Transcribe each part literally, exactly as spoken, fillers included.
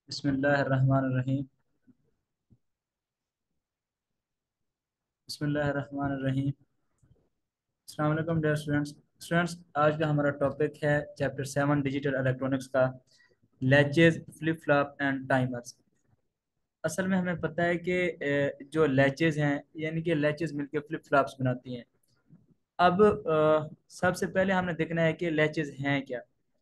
बिस्मिल्लाहिर्रहमानिर्रहीम। बिस्मिल्लाहिर्रहमानिर्रहीम। अस्सलाम वालेकुम डियर स्टूडेंट्स। स्टूडेंट्स, आज का हमारा टॉपिक है चैप्टर सेवन डिजिटल इलेक्ट्रॉनिक्स का latches, flip flop and timers. असल में हमें पता है कि अ, जो लैचेज हैं यानी कि लैचेज मिलकर फ्लिप फ्लॉप्स बनाती हैं। अब अ, सबसे पहले हमने देखना है कि लैचेज हैं क्या।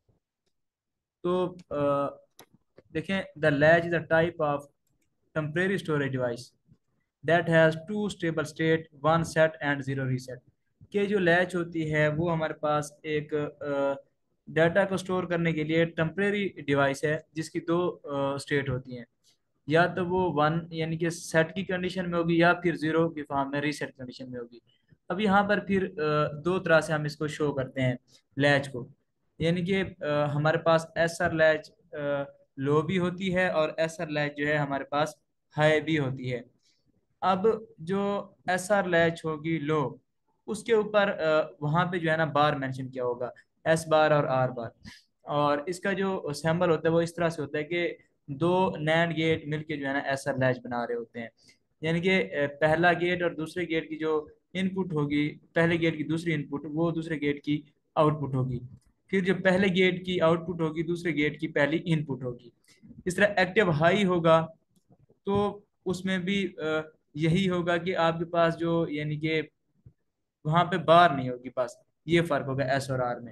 तो अ, देखें, the latch is a type of temporary storage device that has two stable state, one set and zero reset. के जो लैच होती है वो हमारे पास एक डाटा को स्टोर करने के लिए टेम्परेरी डिवाइस है जिसकी दो स्टेट होती हैं। या तो वो वन यानी कि सेट की कंडीशन में होगी या फिर जीरो की फॉर्म में रीसेट कंडीशन में होगी। अब यहाँ पर फिर अ, दो तरह से हम इसको शो करते हैं लैच को। यानी कि अ, हमारे पास एस आर लैच लो भी होती है और एस आर लैच जो है हमारे पास हाई भी होती है। अब जो एस आर लैच होगी लो, उसके ऊपर अ, वहाँ पे जो है ना बार मेंशन किया होगा, एस बार और आर बार। और इसका जो सिंबल होता है वो इस तरह से होता है कि दो नैंड गेट मिलके जो है ना एस आर लैच बना रहे होते हैं। यानी कि अ, पहला गेट और दूसरे गेट की जो इनपुट होगी, पहले गेट की दूसरी इनपुट वो दूसरे गेट की आउटपुट होगी। फिर जो पहले गेट की आउटपुट होगी दूसरे गेट की पहली इनपुट होगी। इस तरह एक्टिव हाई होगा तो उसमें भी अ, यही होगा कि आपके पास जो यानी कि वहां पे बार नहीं होगी बस। ये फर्क होगा एस और आर में।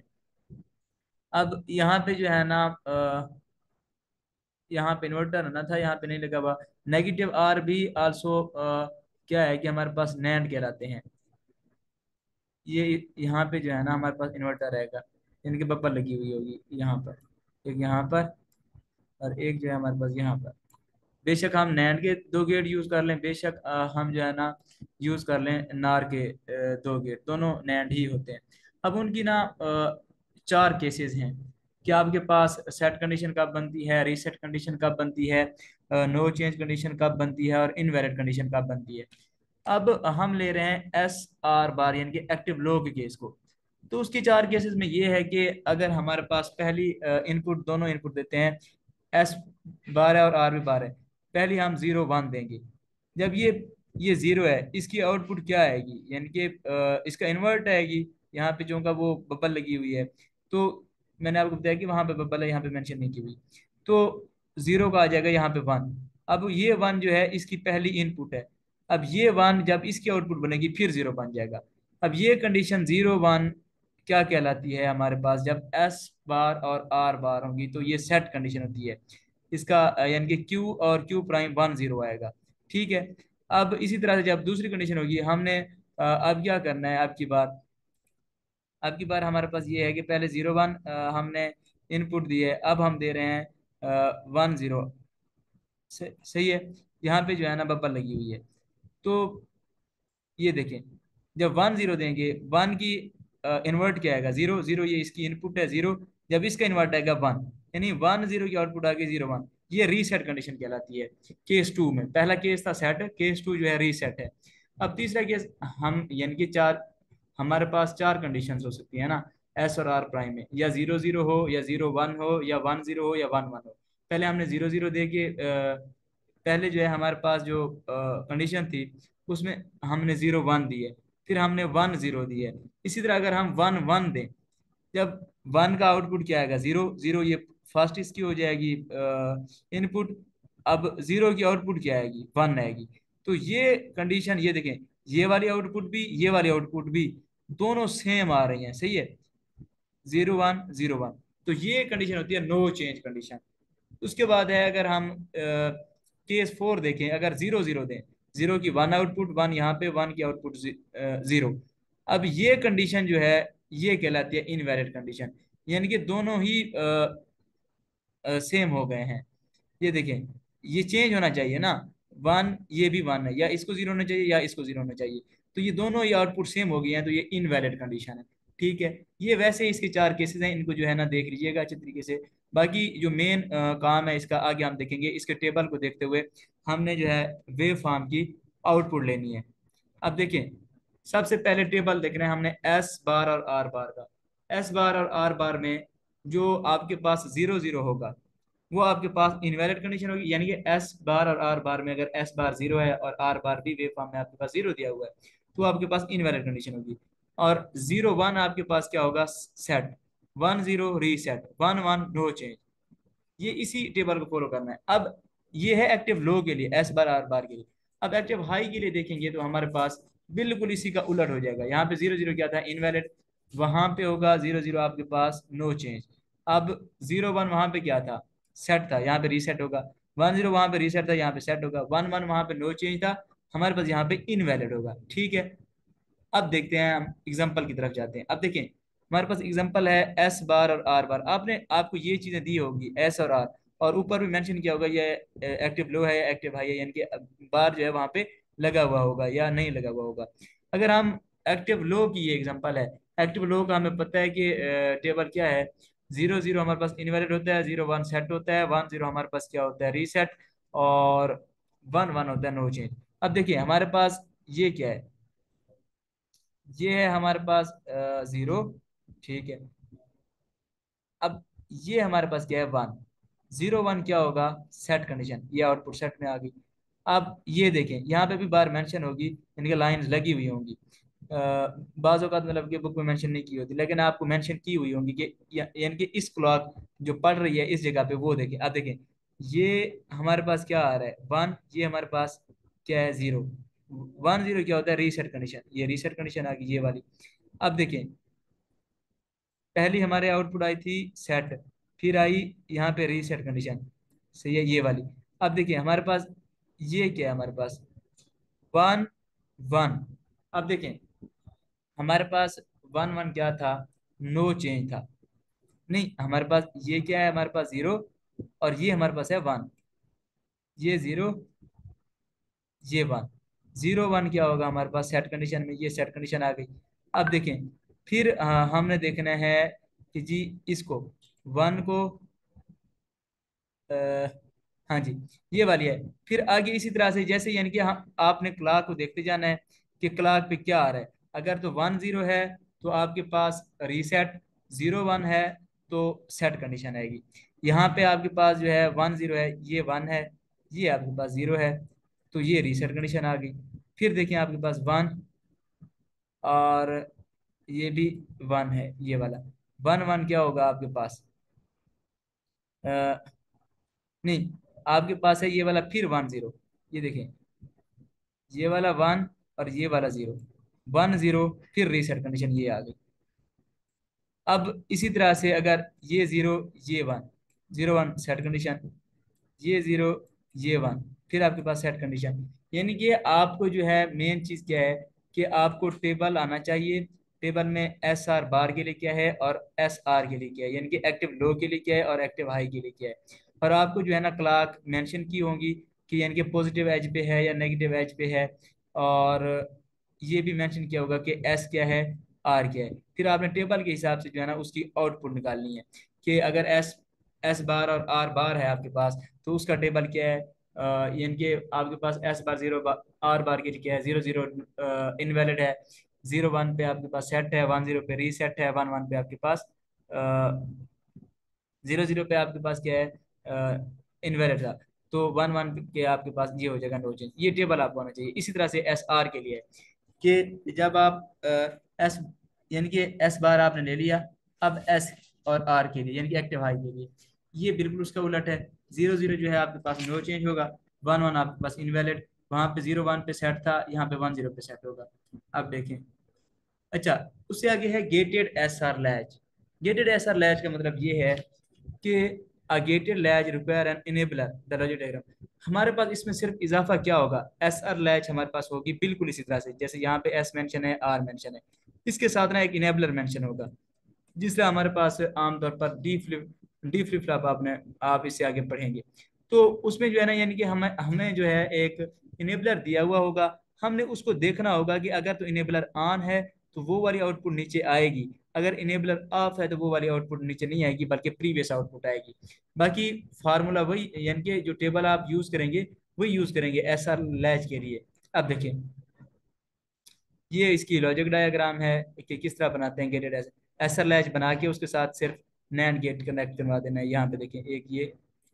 अब यहाँ पे जो है ना अ, यहाँ पे इन्वर्टर ना था, यहाँ पे नहीं लगा हुआ। नेगेटिव आर भी आल्सो क्या है कि हमारे पास नैंड कहलाते हैं। ये यहाँ पे जो है ना हमारे पास इन्वर्टर रहेगा, इनके बब्बर लगी हुई होगी यहाँ पर, एक यहाँ पर और एक जो है हमारे पास यहाँ पर। बेशक हम नैंड के दो गेट यूज कर लें, बेशक अ, हम जो है ना यूज कर लें नार के अ, दो गेट, दोनों नैंड ही होते हैं। अब उनकी ना अ, चार केसेस हैं कि आपके पास सेट कंडीशन कब बनती है, रीसेट कंडीशन कब बनती है, नो चेंज कंडीशन कब बनती है और इनवैलिड कंडीशन कब बनती है। अब हम ले रहे हैं एस आर बार यानी कि एक्टिव लो के केस को। तो उसकी चार केसेस में ये है कि अगर हमारे पास पहली इनपुट, दोनों इनपुट देते हैं एस बार है और आर भी बार है, पहले हम जीरो वन देंगे। जब ये ये जीरो है, इसकी आउटपुट क्या आएगी, यानी कि अ, इसका इन्वर्ट आएगी। यहाँ पे जो का वो बबल लगी हुई है, तो मैंने आपको बताया कि वहां पे बबल है, यहाँ पे मेंशन नहीं की हुई। तो जीरो का आ जाएगा यहाँ पे वन। अब ये वन जो है इसकी पहली इनपुट है। अब ये वन जब इसकी आउटपुट बनेगी फिर जीरो बन जाएगा। अब ये कंडीशन जीरो वन क्या कहलाती है हमारे पास, जब एस बार और आर बार होंगी तो ये सेट कंडीशन होती है। इसका अ, यानी कि क्यू और क्यू प्राइम वन जीरो आएगा। ठीक है। अब इसी तरह से जब दूसरी कंडीशन होगी, हमने अ, अब क्या करना है, अब की बार अब की बार हमारे पास ये है कि पहले जीरो वन हमने इनपुट दी है, अब हम दे रहे हैं वन जीरो। सही है। यहाँ पे जो है ना बब्बर लगी हुई है। तो ये देखें, जब वन जीरो देंगे, वन की इन्वर्ट क्या आएगा, जीरो जीरो, ये इसकी इनपुट है जीरो। जब इसका इन्वर्ट आएगा वन, यानी वन जीरो की आउटपुट आ गई जीरो वन। ये रीसेट कंडीशन कहलाती है। केस टू में पहला केस था सेट, केस टू जो है रीसेट है। अब तीसरा केस, हम यानी कि चार, हमारे पास चार कंडीशन हो सकती है ना एस और आर प्राइम में, या जीरो जीरो हो या जीरो वन हो या वन जीरो हो या वन वन हो। पहले हमने जीरो जीरो दे के अ, पहले जो है हमारे पास जो कंडीशन थी उसमें हमने जीरो वन दी है, फिर हमने वन जीरो दी है। इसी तरह अगर हम वन वन दें, जब वन का आउटपुट क्या आएगा, जीरो जीरो, ये फर्स्ट इसकी हो जाएगी इनपुट। अब जीरो की आउटपुट क्या आएगी, वन आएगी। तो ये कंडीशन, ये देखें, ये वाली आउटपुट भी ये वाली आउटपुट भी दोनों सेम आ रही हैं। सही है, जीरो वन जीरो वन। तो ये कंडीशन होती है नो चेंज कंडीशन। उसके बाद है, अगर हम केस फोर देखें, अगर जीरो जीरो दें, जीरो की वन आउटपुट, वन यहाँ पे, वन की आउटपुट जीरो। अब ये कंडीशन जो है ये कहलाती है इनवैलिड कंडीशन। यानी कि दोनों ही सेम हो गए हैं। ये देखें, ये चेंज होना चाहिए ना, वन ये भी वन है, या इसको जीरो होना चाहिए या इसको जीरो होना चाहिए। तो ये दोनों ही आउटपुट सेम हो गए हैं, तो ये इनवैलिड कंडीशन है। ठीक है। ये वैसे इसके चार केसेस हैं, इनको जो है ना देख लीजिएगा अच्छे तरीके से। बाकी जो मेन काम है इसका आगे हम देखेंगे। इसके टेबल को देखते हुए हमने जो है वेव फॉर्म की आउटपुट लेनी है। अब देखें, सबसे पहले टेबल देख रहे हैं हमने एस बार और आर बार का। एस बार और आर बार में जो आपके पास जीरो जीरो होगा, वो आपके पास इनवैलिड कंडीशन होगी, यानी कि एस बार और आर बार में अगर एस बार जीरो है और आर बार भी वेव फॉर्म में आपके पास जीरो दिया हुआ है, तो आपके पास इनवैलिड कंडीशन होगी। और जीरो वन आपके पास क्या होगा, set, one zero reset, one one no change. ये इसी टेबल को फॉलो करना है। अब ये है एक्टिव लो के लिए, एस बार आर बार के लिए। अब एक्टिव हाई के लिए देखेंगे तो हमारे पास बिल्कुल इसी का उलट हो जाएगा। यहाँ पे जीरो जीरो क्या था, इनवैलिड, वहां पे होगा जीरो जीरो आपके पास नो चेंज। अब जीरो वन वहां पे क्या था, सेट था, यहाँ पे रीसेट होगा। वन जीरो वहां पे रीसेट था, यहाँ पे सेट होगा। वन वन वहां पे नो चेंज था, हमारे पास यहाँ पे इनवैलिड होगा। ठीक है, अब देखते हैं, हम एग्जाम्पल की तरफ जाते हैं। अब देखें, हमारे पास एग्जाम्पल है एस बार और आर बार। आपने आपको ये चीजें दी होगी, एस और आर, और ऊपर भी मेंशन किया होगा ये एक्टिव लो है, एक्टिव हाई है, यानी कि बार जो है वहां पे लगा हुआ होगा या नहीं लगा हुआ होगा। अगर हम एक्टिव लो की, ये एग्जाम्पल है एक्टिव लो का, हमें पता है कि टेबल क्या है, जीरो जीरो हमारे पास इनवैलिड होता है, जीरो वन सेट होता है, वन जीरो हमारे पास क्या होता है, रीसेट, और वन वन होता है नो चेंज। अब देखिए हमारे पास ये क्या है, ये है हमारे पास जीरो। ठीक है, अब ये हमारे पास क्या है, वन। जीरो वन क्या होगा, सेट कंडीशन, ये आउटपुट सेट में आ गई। अब ये देखें, यहाँ पे भी बार मेंशन होगी, इनके लाइंस लगी हुई होंगी। अ, बाज़ औक़ात मतलब कि बुक में मेंशन नहीं की होती, लेकिन आपको मेंशन की हुई होंगी कि या- यानी कि इस क्लॉक जो पढ़ रही है इस जगह पे, वो देखें। अब देखें, ये हमारे पास क्या आ रहा है, वन, ये हमारे पास क्या है, जीरो। वन जीरो क्या होता है, रीसेट कंडीशन, ये रीसेट कंडीशन आ गई ये वाली। अब देखें, पहली हमारे आउटपुट आई थी सेट, फिर आई यहाँ पे रीसेट कंडीशन, सही है, ये वाली। अब देखिए हमारे पास ये क्या है, हमारे पास वन वन। अब देखें हमारे पास वन वन क्या था, नो चेंज था। नहीं, हमारे पास ये क्या है, हमारे पास जीरो, और ये हमारे पास है वन, ये जीरो, ये वन। जीरो वन क्या होगा हमारे पास सेट कंडीशन में, ये सेट कंडीशन आ गई। अब देखें, फिर अ, हमने देखना है कि जी इसको, वन को, अ, हाँ जी, ये वाली है। फिर आगे इसी तरह से, जैसे यानी कि हम आपने क्लाक को देखते जाना है कि क्लाक पे क्या आ रहा है। अगर तो वन जीरो है तो आपके पास रीसेट, जीरो वन है तो सेट कंडीशन आएगी। यहाँ पे आपके पास जो है वन जीरो है, ये वन है, ये आपके पास जीरो है, तो ये रीसेट कंडीशन आ गई। फिर देखिए आपके पास वन, और ये भी वन है, ये वाला। वन वन क्या होगा आपके पास, अ, नहीं, आपके पास है ये वाला, फिर वन जीरो, ये देखें, ये वाला वन और ये वाला जीरो, वन जीरो, फिर रीसेट कंडीशन ये आ गई। अब इसी तरह से अगर ये जीरो, ये one, zero one set condition, ये जीरो, ये वन, फिर आपके पास सेट कंडीशन। यानी कि आपको जो है मेन चीज क्या है, कि आपको टेबल आना चाहिए। टेबल में एस आर बार के लिए क्या है और एस आर के लिए क्या है, यानी कि एक्टिव लो के लिए क्या है और एक्टिव हाई के लिए क्या है। और आपको जो है ना क्लॉक मेंशन की होंगी कि यानी कि पॉजिटिव एज पे है या नेगेटिव एज पे है। और ये भी मेंशन किया होगा कि एस क्या है, आर क्या है। फिर आपने टेबल के हिसाब से जो है ना उसकी आउटपुट निकालनी है, कि अगर एस एस बार और आर बार है आपके पास, तो उसका टेबल क्या है, अ, यानी कि आपके पास S bar zero bar, R bar की क्या है, जीरो जीरो इनवैलिड है, जीरो वन पे आपके पास सेट है, वन जीरो पे रीसेट है, वन वन पे आपके पास, जीरो जीरो पे आपके पास क्या है, इनवैलिड था। तो वन वन के आपके पास ये हो जाएगा नो चेंज। ये टेबल आपको आना चाहिए। इसी तरह से एस आर के लिए है कि जब आप एस, यानी कि एस बार आपने ले लिया, अब एस और आर के लिए, यानी कि एक्टिव हाई के लिए, ये बिल्कुल उसका उलट है। जीरो जीरो जो है आपके पास नो चेंज होगा, वन वन आपके पास इनवैलिड, वहां पे जीरो वन पे सेट था, यहाँ पे वन जीरो पे सेट होगा। अब देखें, अच्छा, उससे आगे है gated S R latch. Gated S R latch का मतलब ये है कि a gated latch require an enabler the logic diagram. हमारे पास इसमें सिर्फ इजाफा क्या होगा, एस आर लैच हमारे पास होगी बिल्कुल इसी तरह से, जैसे यहाँ पे एस मेंशन है, आर मेंशन है, इसके साथ ना एक इनेबलर मेंशन होगा, जिससे हमारे पास आमतौर पर D flip, D flip flop आपने आप इससे आगे पढ़ेंगे। तो उसमें जो है ना, यानी कि हमें हमें जो है एक इनेबलर दिया हुआ होगा, हमने उसको देखना होगा कि अगर तो इनेबलर ऑन है तो वो वाली आउटपुट नीचे आएगी, अगर इनेबलर ऑफ है तो वो वाली आउटपुट नीचे नहीं आएगी, बल्कि प्रीवियस आउटपुट आएगी। बाकी फार्मूला वही, यानी कि जो टेबल आप यूज करेंगे वही यूज करेंगे एस आर लैच के लिए। अब देखिए, ये इसकी लॉजिक डायग्राम है कि किस तरह बनाते हैं गेटेड एस एस लैच बना के उसके साथ सिर्फ नैंड गेट कनेक्ट करवा देना है। यहाँ पे देखिए, एक ये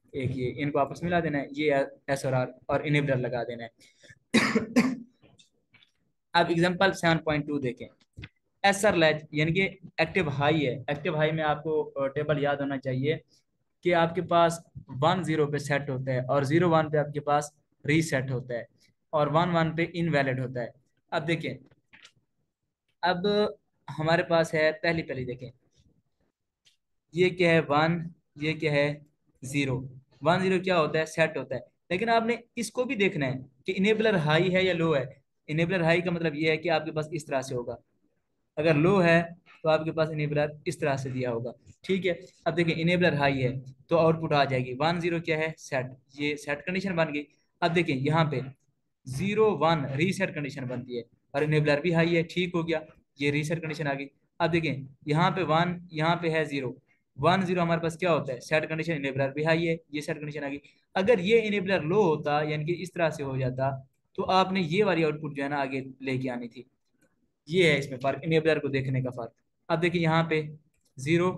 एक ये, इनको आपस में मिला देना है, ये एस और आर और इनेबलर लगा देना है। अब एग्जांपल सेवन पॉइंट टू देखें। एसर लैच यानी कि एक्टिव हाई है। एक्टिव हाई में आपको टेबल याद होना चाहिए कि आपके पास वन जीरो पे सेट होता है और जीरो वन पे आपके पास रीसेट होता है और वन वन पे इनवैलिड होता है। अब देखें, अब हमारे पास है पहली पहली देखें, ये क्या है वन, ये क्या है जीरो। वन जीरो क्या होता है, सेट होता है। लेकिन आपने इसको भी देखना है कि इनेबलर हाई है या लो है। इनेबलर हाई का मतलब ये है कि आपके पास इस तरह से होगा, अगर लो है तो आपके पास इनेबलर इस तरह से दिया होगा। ठीक है, अब देखिए इनेबलर हाई है तो आउटपुट आ जाएगी वन जीरो क्या है, सेट, ये सेट कंडीशन बन गई। अब देखिए यहाँ पे जीरो वन रीसेट कंडीशन बनती है और इनेबलर भी हाई है, ठीक हो गया, ये रीसेट कंडीशन आ गई। अब देखिए यहाँ पे वन, यहाँ पे है जीरो, वन जीरो हमारे पास क्या होता है, सेट कंडीशन, इनेबलर भी हाई है, ये सेट कंडीशन आ गई। अगर ये इनेबलर लो होता यानी कि इस तरह से हो जाता तो आपने ये वाली आउटपुट जो है ना आगे लेके आनी थी। ये है इसमें फर्क, इनेबलर को देखने का फर्क। अब देखिए यहाँ पे जीरो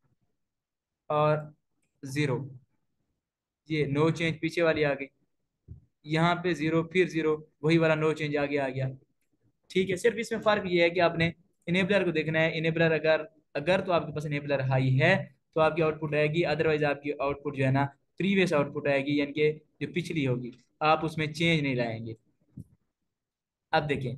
और जीरो, ये नो चेंज पीछे वाली आ गई, यहाँ पे जीरो फिर जीरो, वही वाला नो चेंज आगे आ गया। ठीक है, सिर्फ इसमें फर्क ये है कि आपने इनेबलर को देखना है। इनेबलर अगर अगर तो आपके पास इनेबलर हाई है तो आपकी आउटपुट आएगी, अदरवाइज आपकी आउटपुट जो है ना प्रीवियस आउटपुट आएगी, यानी कि जो पिछली होगी, आप उसमें चेंज नहीं लाएंगे। अब देखें,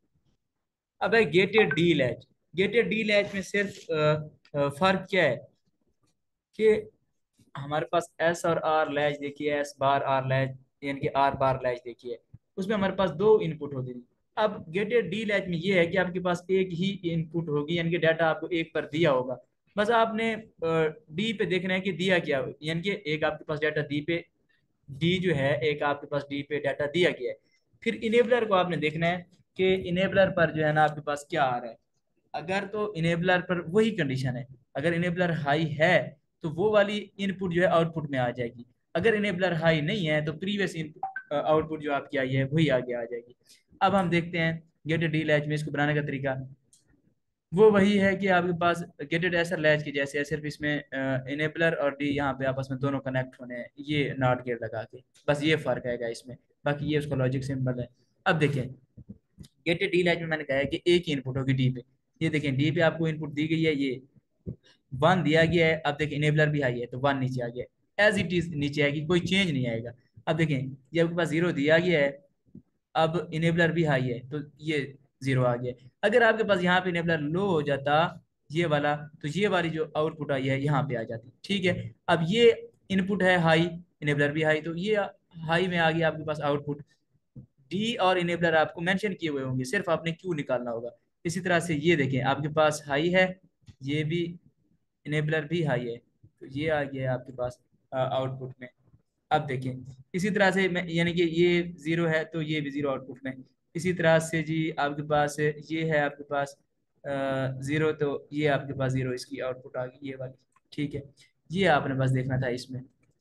अब है gated D latch. Gated D latch में सिर्फ अ, अ, फर्क क्या है कि हमारे पास एस और आर लैच देखिए, एस बार आर लैच यानी कि आर बार लैच देखिए, उसमें हमारे पास दो इनपुट होती थी। अब गेटेड डी लैच में ये है कि आपके पास एक ही इनपुट होगी, यानी कि डाटा आपको एक पर दिया होगा, बस आपने डी पे देखना है कि दिया क्या हो। यानी कि एक आपके पास डाटा डी पे, डी जो है एक आपके पास डी पे डाटा दिया गया है। फिर इनेबलर को आपने देखना है कि इनेबलर पर जो है ना आपके पास क्या आ रहा है। अगर तो इनेबलर पर वही कंडीशन है, अगर इनेबलर हाई है तो वो वाली इनपुट जो है आउटपुट में आ जाएगी। अगर इनेबलर हाई नहीं है तो प्रीवियस इनपुट आउटपुट जो आपकी आई है वही आगे आ जाएगी। अब हम देखते हैं गेटेड डी लैच में इसको बनाने का तरीका। वो वही है कि आपके पास गेटेड एसर लैच की जैसे है, सिर्फ इसमें इनेबलर और डी यहाँ पे आपस में दोनों कनेक्ट होने हैं, ये नॉट गेट लगा के, बस ये फर्क है इसमें, बाकी ये उसका लॉजिक सिंपल है। अब देखिए गेटेड डी लैच में मैंने कहा है कि एक ही इनपुट होगी डी पे। ये देखें डी पे आपको इनपुट दी गई है, ये वन दिया गया है। अब देखें इनेबलर भी हाई है तो वन नीचे आ गया है, एज इट इज नीचे आएगी, कोई चेंज नहीं आएगा। अब देखें ये आपके पास जीरो दिया गया है, अब इनेबलर भी हाई है तो ये जीरो आ गया। अगर आपके पास यहाँ पे इनेबलर लो हो जाता ये वाला, तो ये वाली जो आउटपुट आई है यहाँ पे आ जाती। ठीक है, अब ये इनपुट है हाई, इनेबलर भी हाई, तो ये हाई में आ गया आपके पास आउटपुट। डी और इनेबलर आपको मेंशन किए हुए होंगे, सिर्फ आपने क्यू निकालना होगा। इसी तरह से ये देखें आपके पास हाई है, ये भी इनेबलर भी हाई है, तो ये आ गया आपके पास आउटपुट में। अब देखें इसी तरह से मैं यानी कि ये जीरो है तो ये भी जीरो आउटपुट में। इसी तरह से जी आपके पास ये है, आपके पास जीरो तो ये आपके पास जीरो, इसकी आउटपुट आ गई ये वाली। ठीक है, ये आपने बस देखना था इसमें।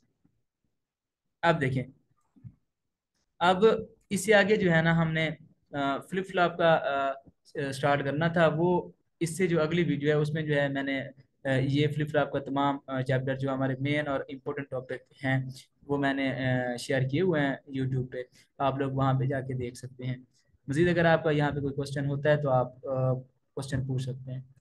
अब देखें, अब इससे आगे जो है ना हमने फ्लिप फ्लॉप का स्टार्ट करना था। वो इससे जो अगली वीडियो है उसमें जो है मैंने अ, ये फ्लिप फ्लॉप का तमाम चैप्टर जो हमारे मेन और इम्पोर्टेंट टॉपिक हैं वो मैंने शेयर किए हुए हैं यूट्यूब पे, आप लोग वहाँ पे जाके देख सकते हैं। मज़ीद अगर आपका यहाँ पे कोई क्वेश्चन होता है तो आप क्वेश्चन पूछ सकते हैं।